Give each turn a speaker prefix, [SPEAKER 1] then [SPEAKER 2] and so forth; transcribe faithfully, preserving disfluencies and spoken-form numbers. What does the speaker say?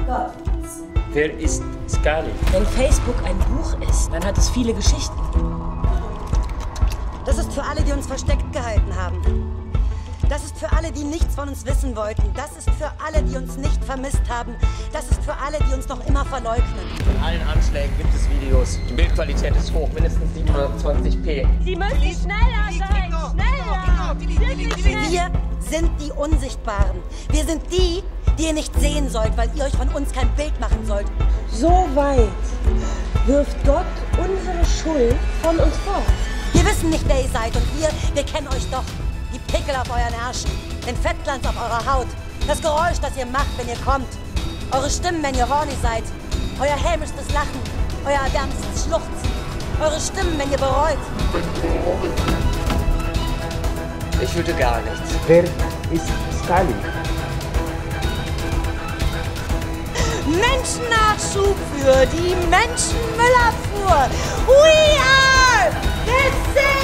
[SPEAKER 1] Gott.
[SPEAKER 2] Wer ist Scully?
[SPEAKER 1] Wenn Facebook ein Buch ist, dann hat es viele Geschichten.
[SPEAKER 3] Das ist für alle, die uns versteckt gehalten haben. Das ist für alle, die nichts von uns wissen wollten. Das ist für alle, die uns nicht vermisst haben. Das ist für alle, die uns noch immer verleugnen.
[SPEAKER 2] Von allen Anschlägen gibt es Videos. Die Bildqualität ist hoch, mindestens siebenhundertzwanzig p.
[SPEAKER 4] Sie müssen schneller sein! Schneller! Wirklich schnell!
[SPEAKER 3] Wir sind die Unsichtbaren. Wir sind die, die ihr nicht sehen sollt, weil ihr euch von uns kein Bild machen sollt.
[SPEAKER 1] So weit wirft Gott unsere Schuld von uns fort.
[SPEAKER 3] Wir wissen nicht, wer ihr seid und wir, wir kennen euch doch. Die Pickel auf euren Ärschen, den Fettglanz auf eurer Haut, das Geräusch, das ihr macht, wenn ihr kommt, eure Stimmen, wenn ihr horny seid, euer hämischstes Lachen, euer erwärmstes Schluchzen, eure Stimmen, wenn ihr bereut.
[SPEAKER 2] Ich fühlte gar nichts.
[SPEAKER 5] Wer ist Scully?
[SPEAKER 3] Menschennachschub für die Menschenmüllabfuhr. We are the same!